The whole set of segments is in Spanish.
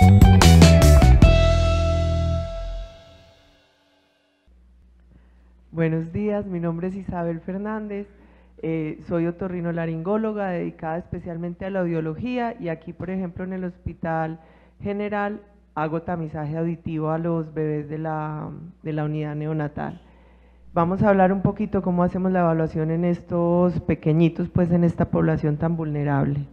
Buenos días, mi nombre es Isabel Fernández, soy otorrinolaringóloga dedicada especialmente a la audiología y aquí, por ejemplo, en el Hospital General hago tamizaje auditivo a los bebés de la unidad neonatal. Vamos a hablar un poquito cómo hacemos la evaluación en estos pequeñitos, pues en esta población tan vulnerable.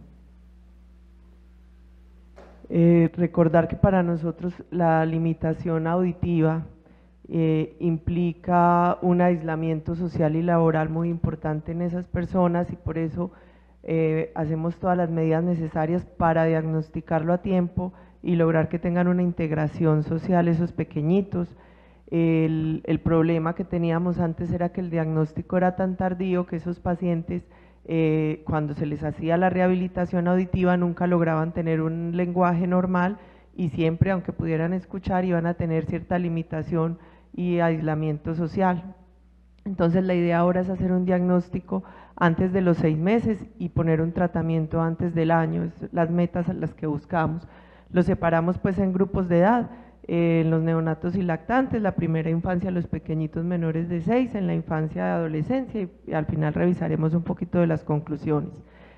Recordar que para nosotros la limitación auditiva implica un aislamiento social y laboral muy importante en esas personas y por eso hacemos todas las medidas necesarias para diagnosticarlo a tiempo y lograr que tengan una integración social esos pequeñitos. El problema que teníamos antes era que el diagnóstico era tan tardío que esos pacientes cuando se les hacía la rehabilitación auditiva nunca lograban tener un lenguaje normal y siempre, aunque pudieran escuchar, iban a tener cierta limitación y aislamiento social. Entonces la idea ahora es hacer un diagnóstico antes de los 6 meses y poner un tratamiento antes del año, es las metas a las que buscamos. Los separamos pues en grupos de edad, en los neonatos y lactantes, la primera infancia los pequeñitos menores de 6, en la infancia y adolescencia y al final revisaremos un poquito de las conclusiones.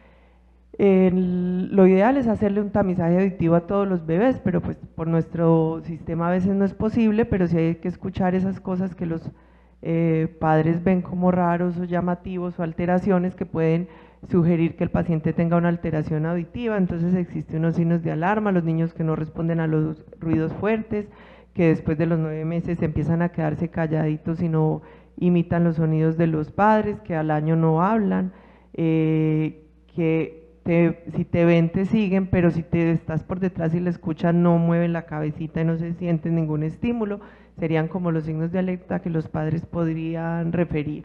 Lo ideal es hacerle un tamizaje auditivo a todos los bebés, pero pues por nuestro sistema a veces no es posible, pero sí hay que escuchar esas cosas que los padres ven como raros o llamativos o alteraciones que pueden sugerir que el paciente tenga una alteración auditiva. Entonces existen unos signos de alarma, los niños que no responden a los ruidos fuertes, que después de los 9 meses empiezan a quedarse calladitos y no imitan los sonidos de los padres, que al año no hablan, que si te ven te siguen, pero si te estás por detrás y le escuchan no mueven la cabecita y no se sienten ningún estímulo, serían como los signos de alerta que los padres podrían referir.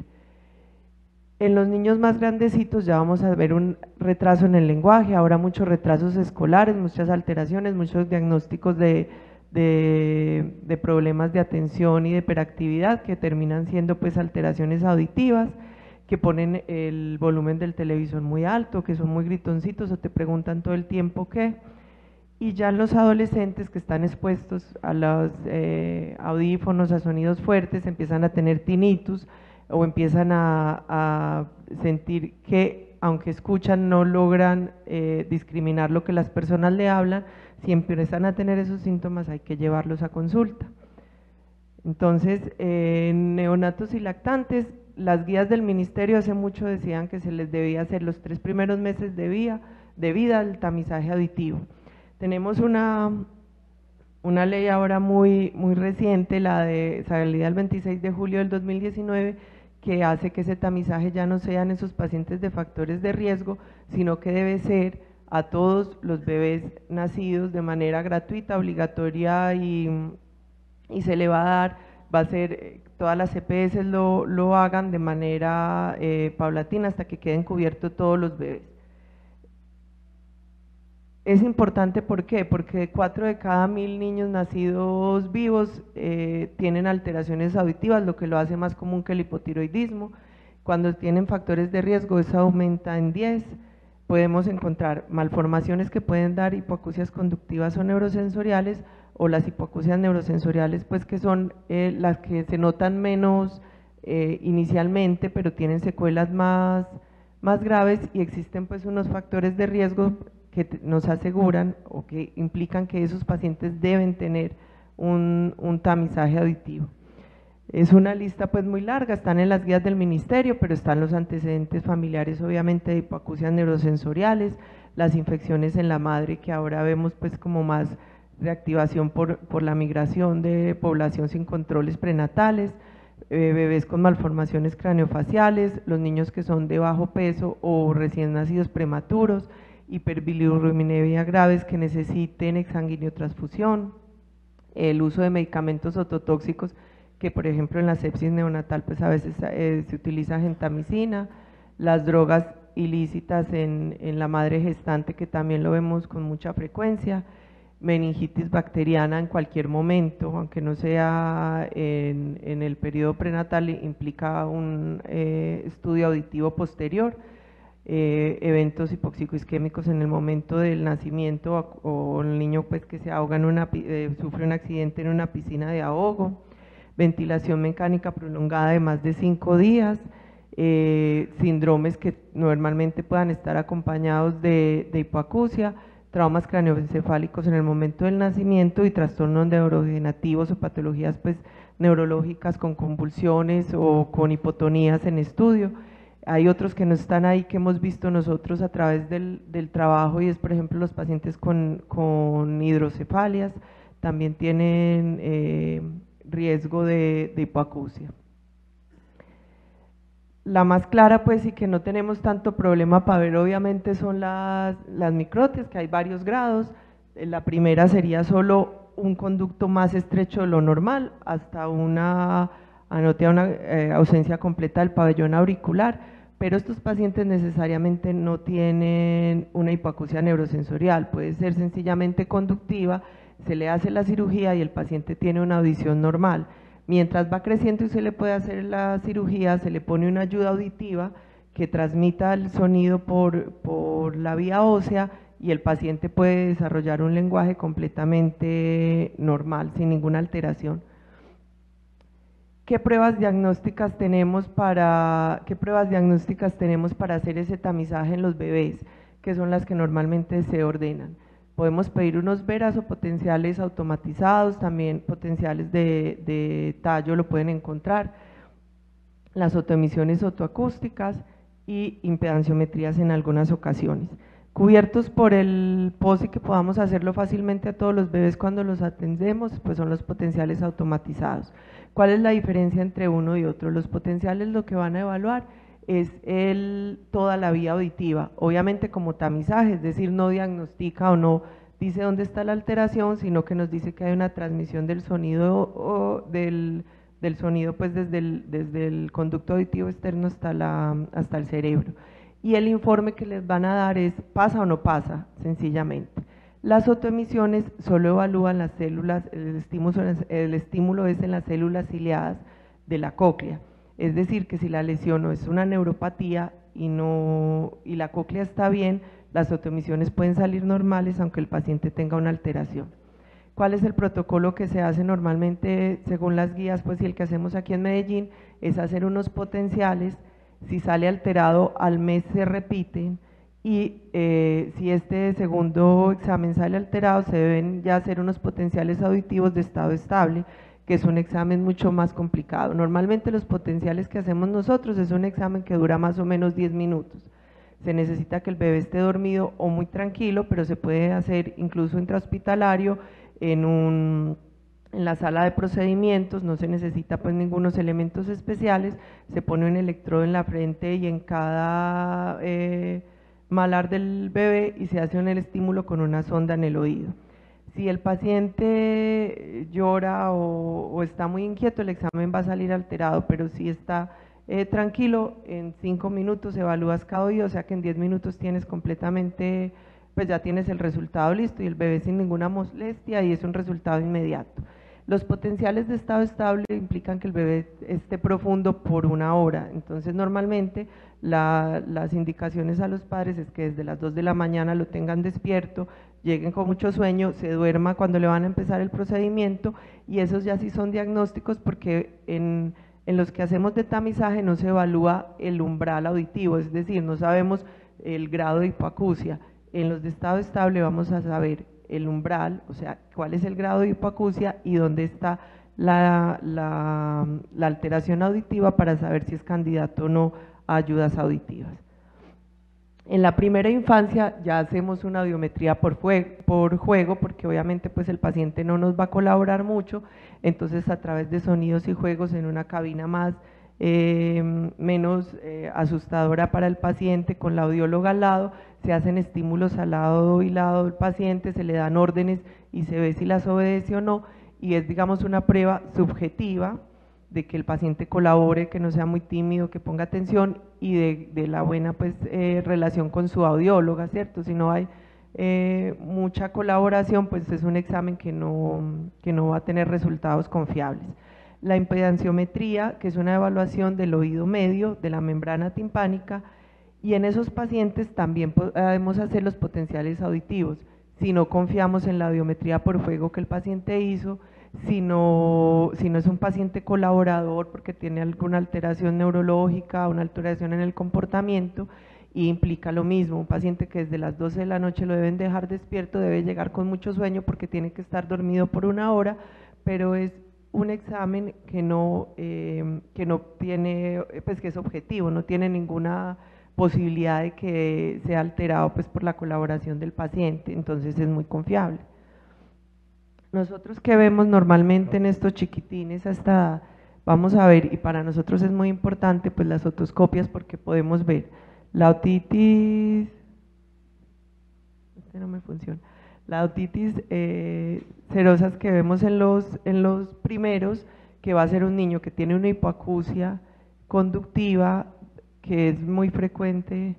En los niños más grandecitos ya vamos a ver un retraso en el lenguaje, ahora muchos retrasos escolares, muchas alteraciones, muchos diagnósticos de problemas de atención y de hiperactividad que terminan siendo pues alteraciones auditivas, que ponen el volumen del televisor muy alto, que son muy gritoncitos o te preguntan todo el tiempo qué. Y ya en los adolescentes que están expuestos a los audífonos, a sonidos fuertes, empiezan a tener tinnitus o empiezan a sentir que aunque escuchan no logran discriminar lo que las personas le hablan. Si empiezan a tener esos síntomas hay que llevarlos a consulta. Entonces, en neonatos y lactantes, las guías del ministerio hace mucho decían que se les debía hacer los 3 primeros meses de vida el tamizaje auditivo. Tenemos una ley ahora muy reciente, la de salida el 26 de julio del 2019, que hace que ese tamizaje ya no sean esos pacientes de factores de riesgo, sino que debe ser a todos los bebés nacidos de manera gratuita, obligatoria y se le va a dar, va a ser, todas las EPS lo hagan de manera paulatina hasta que queden cubiertos todos los bebés. Es importante, ¿por qué? Porque 4 de cada 1000 niños nacidos vivos tienen alteraciones auditivas, lo que lo hace más común que el hipotiroidismo. Cuando tienen factores de riesgo, eso aumenta en 10. Podemos encontrar malformaciones que pueden dar hipoacusias conductivas o neurosensoriales, o las hipoacusias neurosensoriales, pues que son las que se notan menos inicialmente, pero tienen secuelas más graves, y existen pues unos factores de riesgo que nos aseguran o que implican que esos pacientes deben tener un tamizaje auditivo. Es una lista pues muy larga, están en las guías del ministerio, pero están los antecedentes familiares obviamente de hipoacusias neurosensoriales, las infecciones en la madre que ahora vemos pues como más reactivación por la migración de población sin controles prenatales, bebés con malformaciones craneofaciales, los niños que son de bajo peso o recién nacidos prematuros, hiperbilirubinemia graves que necesiten exsanguiniotransfusión, el uso de medicamentos ototóxicos que por ejemplo en la sepsis neonatal pues a veces se utiliza gentamicina, las drogas ilícitas en la madre gestante que también lo vemos con mucha frecuencia, meningitis bacteriana en cualquier momento, aunque no sea en el periodo prenatal, implica un estudio auditivo posterior. eventos hipoxicoisquémicos en el momento del nacimiento o el niño pues que se ahoga sufre un accidente en una piscina de ahogo, ventilación mecánica prolongada de más de 5 días, síndromes que normalmente puedan estar acompañados de hipoacusia, traumas craneoencefálicos en el momento del nacimiento y trastornos neurodegenerativos o patologías pues neurológicas con convulsiones o con hipotonías en estudio. Hay otros que no están ahí que hemos visto nosotros a través del trabajo y es por ejemplo los pacientes con hidrocefalias, también tienen riesgo de hipoacusia. La más clara pues y que no tenemos tanto problema para ver obviamente son las microtias, que hay varios grados. La primera sería solo un conducto más estrecho de lo normal hasta una ausencia completa del pabellón auricular, pero estos pacientes necesariamente no tienen una hipoacusia neurosensorial, puede ser sencillamente conductiva, se le hace la cirugía y el paciente tiene una audición normal. Mientras va creciendo y se le puede hacer la cirugía, se le pone una ayuda auditiva que transmita el sonido por la vía ósea y el paciente puede desarrollar un lenguaje completamente normal, sin ninguna alteración. ¿Qué pruebas diagnósticas tenemos para hacer ese tamizaje en los bebés? Que son las que normalmente se ordenan. Podemos pedir unos veras o potenciales automatizados, también potenciales de tallo lo pueden encontrar, las autoemisiones autoacústicas y impedanciometrías en algunas ocasiones. Cubiertos por el POSI que podamos hacerlo fácilmente a todos los bebés cuando los atendemos, pues son los potenciales automatizados. ¿Cuál es la diferencia entre uno y otro? Los potenciales lo que van a evaluar es toda la vía auditiva, obviamente como tamizaje, es decir, no diagnostica o no dice dónde está la alteración, sino que nos dice que hay una transmisión del sonido del sonido pues desde el conducto auditivo externo hasta el cerebro. Y el informe que les van a dar es pasa o no pasa, sencillamente. Las autoemisiones solo evalúan las células, el estímulo es en las células ciliadas de la cóclea. Es decir, que si la lesión no es una neuropatía y la cóclea está bien, las autoemisiones pueden salir normales aunque el paciente tenga una alteración. ¿Cuál es el protocolo que se hace normalmente según las guías? Pues y el que hacemos aquí en Medellín es hacer unos potenciales, si sale alterado al mes se repiten y si este segundo examen sale alterado se deben ya hacer unos potenciales auditivos de estado estable, que es un examen mucho más complicado. Normalmente los potenciales que hacemos nosotros es un examen que dura más o menos 10 minutos. Se necesita que el bebé esté dormido o muy tranquilo, pero se puede hacer incluso intrahospitalario en la sala de procedimientos, no se necesita pues ningunos elementos especiales, se pone un electrodo en la frente y en cada malar del bebé y se hace un estímulo con una sonda en el oído. Si el paciente llora o está muy inquieto, el examen va a salir alterado, pero si está tranquilo, en 5 minutos evalúas cada oído, o sea que en 10 minutos tienes completamente, pues ya tienes el resultado listo y el bebé sin ninguna molestia y es un resultado inmediato. Los potenciales de estado estable implican que el bebé esté profundo por 1 hora, entonces normalmente las indicaciones a los padres es que desde las 2 de la mañana lo tengan despierto, lleguen con mucho sueño, se duerma cuando le van a empezar el procedimiento y esos ya sí son diagnósticos porque en los que hacemos de tamizaje no se evalúa el umbral auditivo, es decir, no sabemos el grado de hipoacusia. En los de estado estable vamos a saber el umbral, o sea, cuál es el grado de hipoacusia y dónde está la alteración auditiva para saber si es candidato o no a ayudas auditivas. En la primera infancia ya hacemos una audiometría por juego, porque obviamente pues el paciente no nos va a colaborar mucho, entonces a través de sonidos y juegos en una cabina menos asustadora para el paciente, con la audióloga al lado, se hacen estímulos al lado y lado del paciente, se le dan órdenes y se ve si las obedece o no, y es digamos una prueba subjetiva de que el paciente colabore, que no sea muy tímido, que ponga atención y de la buena pues relación con su audióloga, ¿cierto? Si no hay mucha colaboración, pues es un examen que no va a tener resultados confiables. La impedanciometría, que es una evaluación del oído medio, de la membrana timpánica, Y en esos pacientes también podemos hacer los potenciales auditivos, si no confiamos en la audiometría por fuego que el paciente hizo, si no es un paciente colaborador porque tiene alguna alteración neurológica, una alteración en el comportamiento, y implica lo mismo, un paciente que desde las 12 de la noche lo deben dejar despierto, debe llegar con mucho sueño porque tiene que estar dormido por 1 hora, pero es un examen que no tiene, pues que es objetivo, no tiene ninguna posibilidad de que sea alterado pues por la colaboración del paciente, entonces es muy confiable. Nosotros que vemos normalmente en estos chiquitines hasta, vamos a ver, y para nosotros es muy importante pues las otoscopias porque podemos ver la otitis, este no me funciona, la otitis serosas que vemos en los primeros, que va a ser un niño que tiene una hipoacusia conductiva, que es muy frecuente,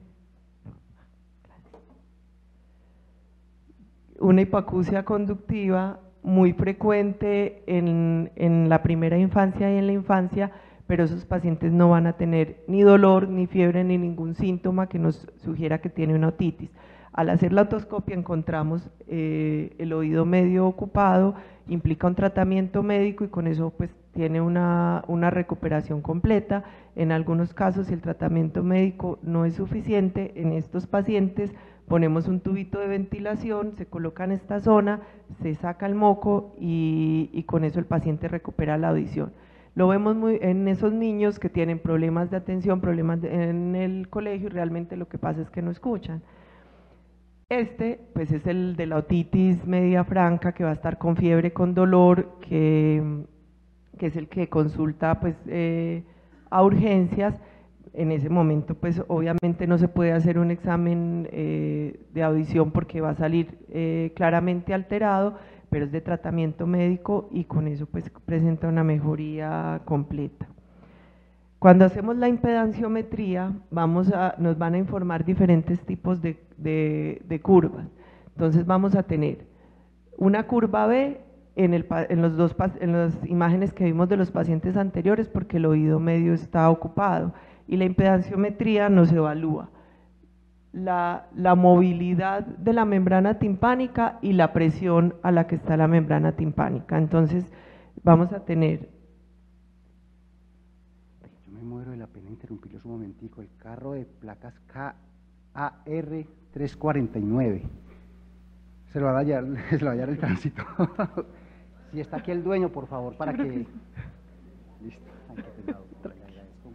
una hipoacusia conductiva muy frecuente en la primera infancia y en la infancia, pero esos pacientes no van a tener ni dolor, ni fiebre, ni ningún síntoma que nos sugiera que tiene una otitis. Al hacer la otoscopia encontramos el oído medio ocupado, implica un tratamiento médico y con eso pues tiene una recuperación completa. En algunos casos, si el tratamiento médico no es suficiente, en estos pacientes ponemos un tubito de ventilación, se coloca en esta zona, se saca el moco y con eso el paciente recupera la audición. Lo vemos muy en esos niños que tienen problemas de atención, problemas en el colegio y realmente lo que pasa es que no escuchan. Este, pues es el de la otitis media franca, que va a estar con fiebre, con dolor, que es el que consulta pues a urgencias. En ese momento pues obviamente no se puede hacer un examen de audición porque va a salir claramente alterado, pero es de tratamiento médico y con eso pues presenta una mejoría completa. Cuando hacemos la impedanciometría nos van a informar diferentes tipos de curvas. Entonces vamos a tener una curva B en las imágenes que vimos de los pacientes anteriores porque el oído medio está ocupado y la impedanciometría nos evalúa la movilidad de la membrana timpánica y la presión a la que está la membrana timpánica. Entonces vamos a tener… Yo me muero de la pena interrumpirlos un momentico. El carro de placas KAR 349. Se lo va a hallar el tránsito. Si está aquí el dueño, por favor, para que… Listo. Ay, qué pena, doctora, le agradezco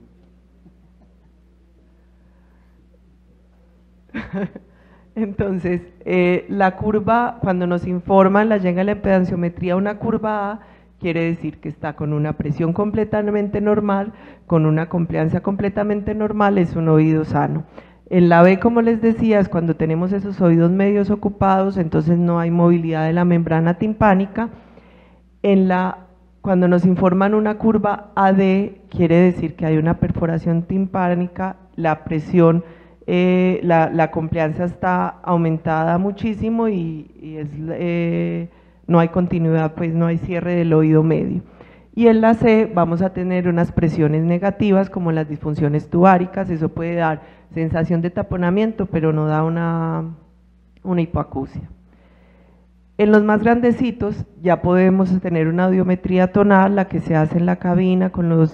mucho. Entonces, la curva, cuando nos informan, la llega la impedanciometría, una curva A, quiere decir que está con una presión completamente normal, con una compliancia completamente normal, es un oído sano. En la B, como les decía, es cuando tenemos esos oídos medios ocupados, entonces no hay movilidad de la membrana timpánica. Cuando nos informan una curva AD, quiere decir que hay una perforación timpánica, la presión, la compliancia está aumentada muchísimo y no hay continuidad, pues no hay cierre del oído medio. Y en la C vamos a tener unas presiones negativas como las disfunciones tubáricas, eso puede dar sensación de taponamiento, pero no da una hipoacusia. En los más grandecitos ya podemos tener una audiometría tonal, la que se hace en la cabina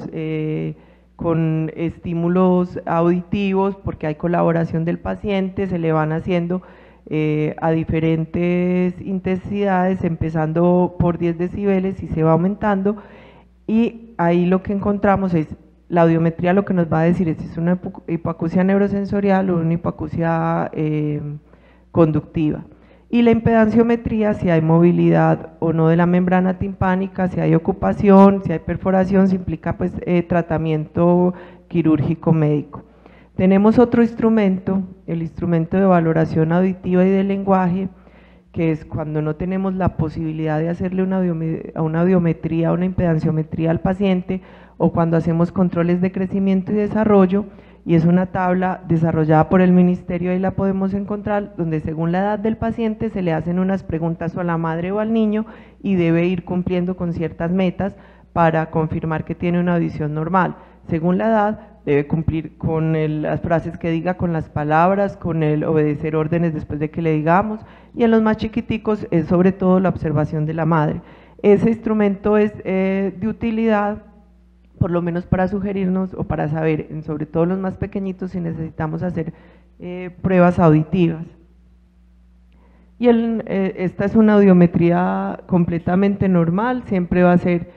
con estímulos auditivos, porque hay colaboración del paciente, se le van haciendo a diferentes intensidades, empezando por 10 decibeles y se va aumentando, y ahí lo que encontramos es, la audiometría lo que nos va a decir es si es una hipoacusia neurosensorial o una hipoacusia conductiva. Y la impedanciometría, si hay movilidad o no de la membrana timpánica, si hay ocupación, si hay perforación, se implica pues tratamiento quirúrgico médico. Tenemos otro instrumento, el instrumento de valoración auditiva y de lenguaje, que es cuando no tenemos la posibilidad de hacerle una audiometría, una impedanciometría al paciente, o cuando hacemos controles de crecimiento y desarrollo, y es una tabla desarrollada por el ministerio, ahí la podemos encontrar, donde según la edad del paciente se le hacen unas preguntas o a la madre o al niño y debe ir cumpliendo con ciertas metas para confirmar que tiene una audición normal. Según la edad, debe cumplir con las frases que diga, con las palabras, con el obedecer órdenes después de que le digamos, y en los más chiquiticos es sobre todo la observación de la madre. Ese instrumento es de utilidad, por lo menos para sugerirnos o para saber, sobre todo los más pequeñitos, si necesitamos hacer pruebas auditivas. Y esta es una audiometría completamente normal, siempre va a ser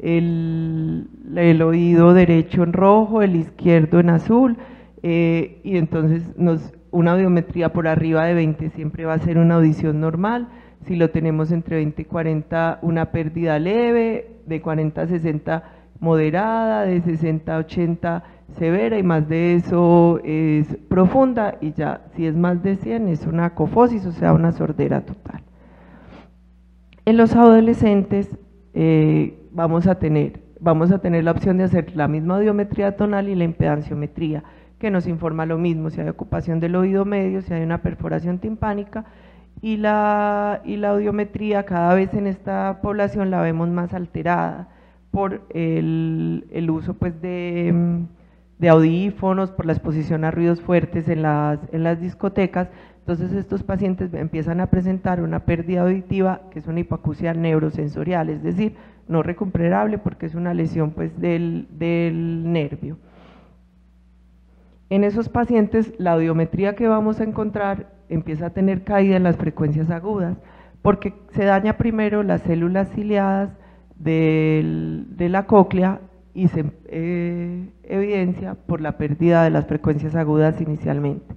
el oído derecho en rojo, el izquierdo en azul, y entonces una audiometría por arriba de 20 siempre va a ser una audición normal. Si lo tenemos entre 20 y 40, una pérdida leve, de 40 a 60 moderada, de 60 a 80 severa, y más de eso es profunda, y ya si es más de 100 es una acofosis, o sea, una sordera total. En los adolescentes vamos a tener la opción de hacer la misma audiometría tonal y la impedanciometría, que nos informa lo mismo, si hay ocupación del oído medio, si hay una perforación timpánica, y la audiometría cada vez en esta población la vemos más alterada por el uso pues de audífonos, por la exposición a ruidos fuertes en las discotecas. Entonces estos pacientes empiezan a presentar una pérdida auditiva, que es una hipoacusia neurosensorial, es decir, no recuperable porque es una lesión pues del nervio. En esos pacientes la audiometría que vamos a encontrar empieza a tener caída en las frecuencias agudas, porque se daña primero las células ciliadas de la cóclea y se evidencia por la pérdida de las frecuencias agudas inicialmente.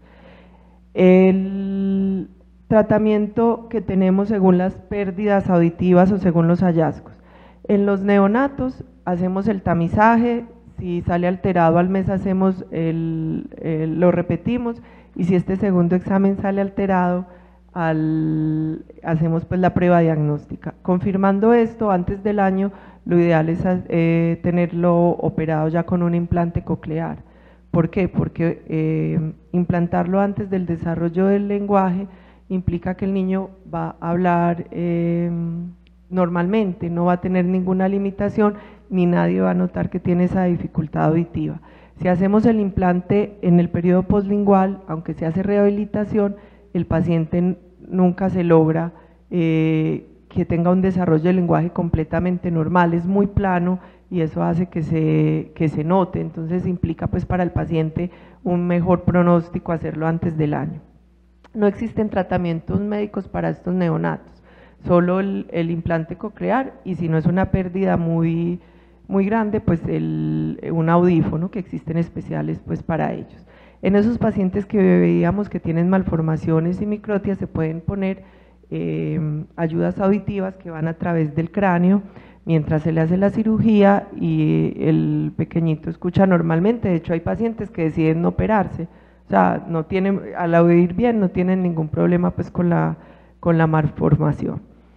El tratamiento que tenemos según las pérdidas auditivas o según los hallazgos. En los neonatos hacemos el tamizaje, si sale alterado al mes lo repetimos, y si este segundo examen sale alterado, hacemos pues la prueba diagnóstica. Confirmando esto, antes del año, lo ideal es tenerlo operado ya con un implante coclear. ¿Por qué? Porque implantarlo antes del desarrollo del lenguaje implica que el niño va a hablar normalmente, no va a tener ninguna limitación, ni nadie va a notar que tiene esa dificultad auditiva. Si hacemos el implante en el periodo postlingual, aunque se hace rehabilitación, el paciente nunca se logra que tenga un desarrollo del lenguaje completamente normal, es muy plano y eso hace que se note, entonces implica pues para el paciente un mejor pronóstico hacerlo antes del año. No existen tratamientos médicos para estos neonatos, solo el implante coclear, y si no es una pérdida muy grande, pues un audífono, que existen especiales pues para ellos. En esos pacientes que veíamos que tienen malformaciones y microtias se pueden poner ayudas auditivas que van a través del cráneo mientras se le hace la cirugía y el pequeñito escucha normalmente. De hecho hay pacientes que deciden no operarse, o sea, no tienen, al oír bien no tienen ningún problema pues con la malformación.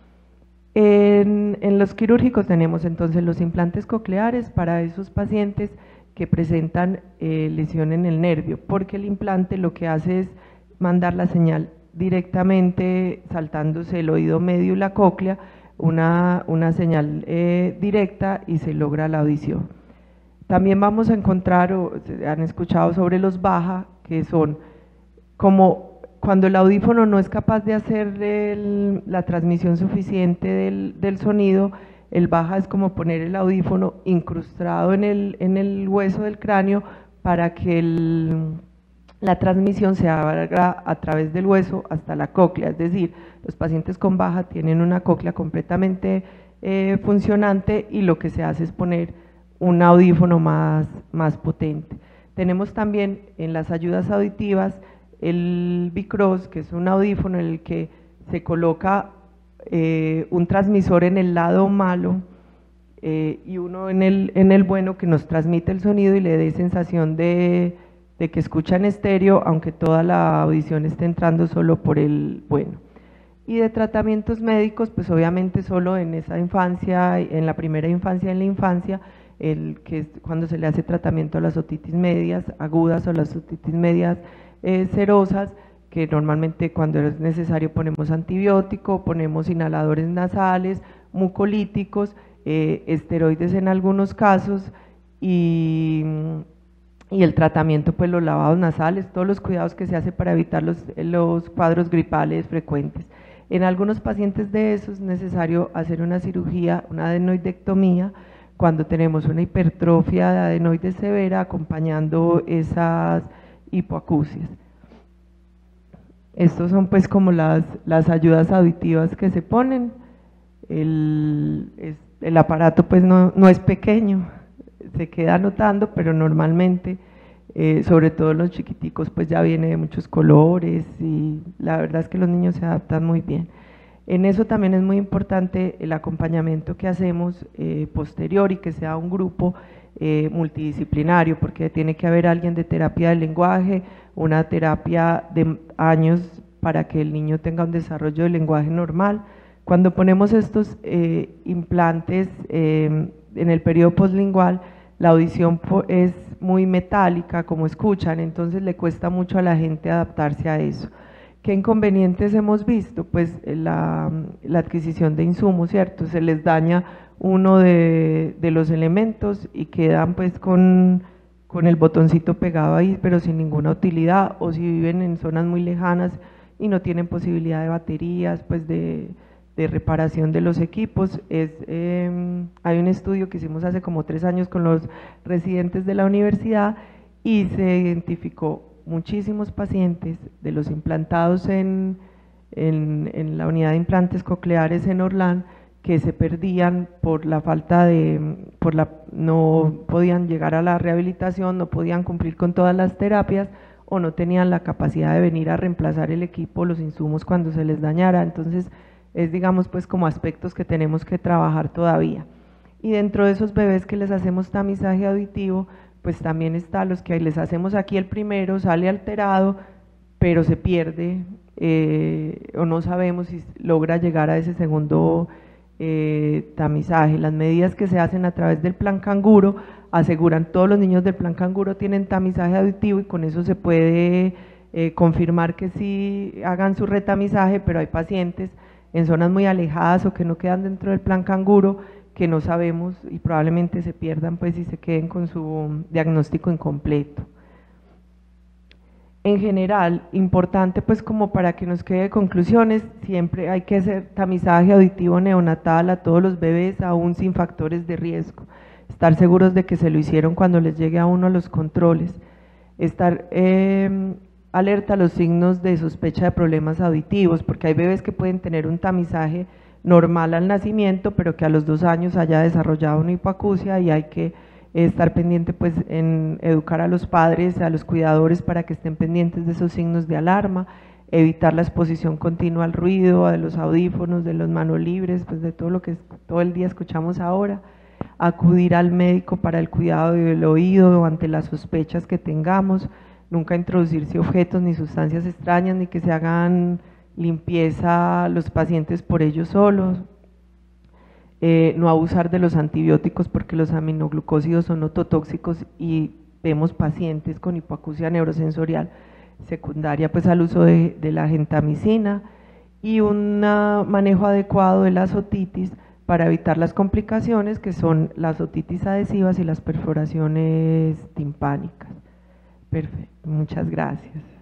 En los quirúrgicos tenemos entonces los implantes cocleares para esos pacientes que presentan lesión en el nervio, porque el implante lo que hace es mandar la señal directamente, saltándose el oído medio y la cóclea, una señal directa, y se logra la audición. También vamos a encontrar, o han escuchado sobre los baja, que son como cuando el audífono no es capaz de hacer la transmisión suficiente del sonido. El baja es como poner el audífono incrustado en el hueso del cráneo para que la transmisión se haga a través del hueso hasta la cóclea, es decir, los pacientes con baja tienen una cóclea completamente funcionante y lo que se hace es poner un audífono más potente. Tenemos también en las ayudas auditivas el Bicross, que es un audífono en el que se coloca un transmisor en el lado malo y uno en el bueno, que nos transmite el sonido y le dé sensación de que escucha en estéreo, aunque toda la audición esté entrando solo por el bueno. Y de tratamientos médicos, pues obviamente solo en esa infancia, en la primera infancia, en la infancia, que es cuando se le hace tratamiento a las otitis medias agudas o las otitis medias serosas, que normalmente cuando es necesario ponemos antibiótico, ponemos inhaladores nasales, mucolíticos, esteroides en algunos casos, y y el tratamiento, pues los lavados nasales, todos los cuidados que se hace para evitar los cuadros gripales frecuentes. En algunos pacientes de esos es necesario hacer una cirugía, una adenoidectomía, cuando tenemos una hipertrofia de adenoides severa acompañando esas hipoacusias. Estos son pues como las ayudas auditivas que se ponen. El aparato pues no es pequeño, se queda anotando, pero normalmente, sobre todo los chiquiticos, pues ya viene de muchos colores y la verdad es que los niños se adaptan muy bien. En eso también es muy importante el acompañamiento que hacemos posterior y que sea un grupo multidisciplinario, porque tiene que haber alguien de terapia del lenguaje, una terapia de años para que el niño tenga un desarrollo del lenguaje normal. Cuando ponemos estos implantes en el periodo postlingual, la audición es muy metálica, como escuchan, entonces le cuesta mucho a la gente adaptarse a eso. ¿Qué inconvenientes hemos visto? Pues la adquisición de insumos, ¿cierto? Se les daña uno de los elementos y quedan pues con el botoncito pegado ahí, pero sin ninguna utilidad, o si viven en zonas muy lejanas y no tienen posibilidad de baterías, pues de reparación de los equipos. Hay un estudio que hicimos hace como 3 años con los residentes de la universidad y se identificó muchísimos pacientes de los implantados en la unidad de implantes cocleares en Orlán que se perdían por la falta no podían llegar a la rehabilitación, no podían cumplir con todas las terapias o no tenían la capacidad de venir a reemplazar el equipo, los insumos cuando se les dañara. Entonces es digamos pues como aspectos que tenemos que trabajar todavía. Y dentro de esos bebés que les hacemos tamizaje auditivo, pues también está los que les hacemos aquí el primero, sale alterado, pero se pierde o no sabemos si logra llegar a ese segundo tamizaje. Las medidas que se hacen a través del plan canguro aseguran todos los niños del plan canguro tienen tamizaje auditivo y con eso se puede confirmar que sí hagan su retamizaje, pero hay pacientes en zonas muy alejadas o que no quedan dentro del plan canguro que no sabemos y probablemente se pierdan pues y se queden con su diagnóstico incompleto. En general, importante pues como para que nos quede conclusiones, siempre hay que hacer tamizaje auditivo neonatal a todos los bebés, aún sin factores de riesgo, estar seguros de que se lo hicieron cuando les llegue a uno los controles, estar alerta a los signos de sospecha de problemas auditivos, porque hay bebés que pueden tener un tamizaje normal al nacimiento, pero que a los 2 años haya desarrollado una hipoacusia y hay que estar pendiente pues en educar a los padres, a los cuidadores para que estén pendientes de esos signos de alarma, evitar la exposición continua al ruido, de los audífonos, de los manos libres, pues de todo lo que todo el día escuchamos ahora, acudir al médico para el cuidado del oído ante las sospechas que tengamos, nunca introducirse objetos ni sustancias extrañas ni que se hagan limpieza a los pacientes por ellos solos, no abusar de los antibióticos porque los aminoglucósidos son ototóxicos y vemos pacientes con hipoacusia neurosensorial secundaria pues al uso de la gentamicina y un manejo adecuado de las otitis para evitar las complicaciones que son las otitis adhesivas y las perforaciones timpánicas. Perfecto, muchas gracias.